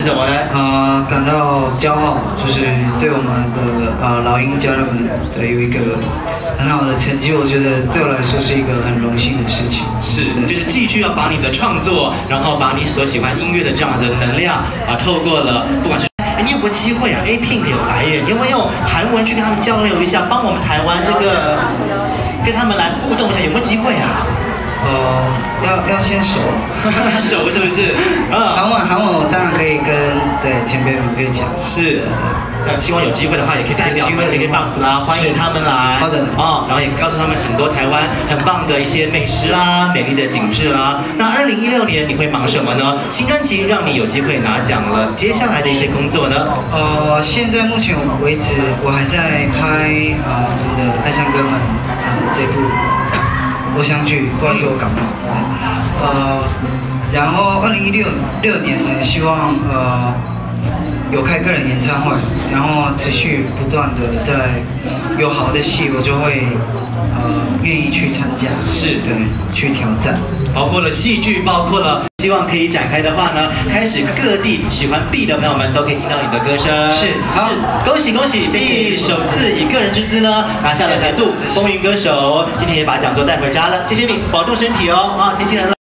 什么呢？ 感到骄傲，就是对我们的老鹰家人们有一个很好的成绩，我觉得对我来说是一个很荣幸的事情。 是，就是继续要把你的创作，然后把你所喜欢音乐的这样子的能量透过了不管是。你有没有机会啊 ？A-Pink 有来耶，你有没有用韩文去跟他们交流一下，帮我们台湾这个跟他们来互动一下，有没有机会啊？ 要先熟， 熟是不是？ 韩文我当然可以跟前辈们可以讲。 是，希望有机会的话，也可以带给我们 KKBOX 啦，欢迎他们来。 好的。 然后也告诉他们很多台湾很棒的一些美食啦、美丽的景致啦。那2016年你会忙什么呢？新专辑让你有机会拿奖了，接下来的一些工作呢？ 现在目前为止，我还在拍我们的《爱上哥们》这部偶像剧，不好意思，我感冒。然后2016年呢，希望有开个人演唱会，然后持续不断的在有好的戏，我就会愿意去参加， 是对，去挑战， 包括了戏剧，包括了希望可以展开的话呢，开始各地喜欢 B 的朋友们都可以听到你的歌声。 是，好， 恭喜恭喜 ！B 首次以个人之资呢拿下了年度风云歌手，今天也把奖座带回家了，谢谢你，保重身体哦，天气很冷。